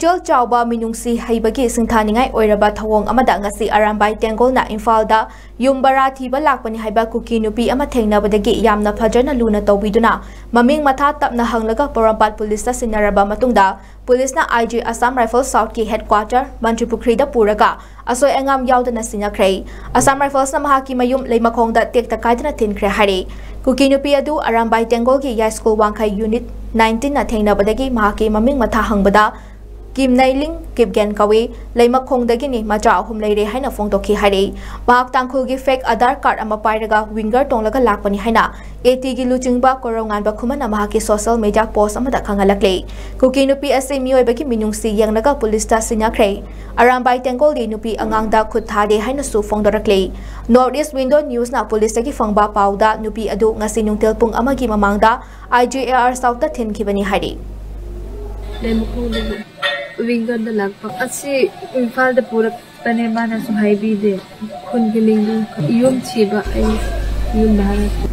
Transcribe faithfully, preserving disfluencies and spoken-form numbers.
Puchel Chauba Minungsi Haibagi Singthaningai Oiraba Thawong Amada ngasi Arambai Tengol na Infalda Yumbara Thiba Lakpani Haiba Kuki Nupi ama Thengnabadagi Yamna Phajana Luna Tawbiduna Maming Matha Tapna Hanglaga Porampat Police ta Sinnaraba matungda Police na I G Assam Rifles South ki headquarter Manipur da Puraga Asoy Angam Yaudana Sinnakhrhe Assam Rifles na Mahaki Mayum Leimakhongda Tekta Kaidana Tinkhre Hari Kuki Nupi adu Arambai Tengol ki High School Wangkai Unit nineteen na Thengnabadagi Mahaki Maming Matha Hangbada Kim Nailing Kip Gen Kawi Leimak Khongdagini Maja Hum Leire Haina Fongtoki Hari Mahak Tangkhulgi fake Aadhaar card ama pairaga winger tonglaga lakpani haina AT gi luchingba korongan ba khumana mahaki social media post amada khangalakle Kuki Nupi ase miyoibaki minungsi yangnaga police ta Sinnakhrhe Arambai Tengol di Nupi angangda khut thade haina su fongdorakle North East Window News na police ta ki fangba pauda Nupi adu ngasi nungtel pung amagi mamangda I G A R South ta thinkibani hari Winger the lagpa asi infal the pura tane mana so high be de khun giling yum chiba ai yum bharat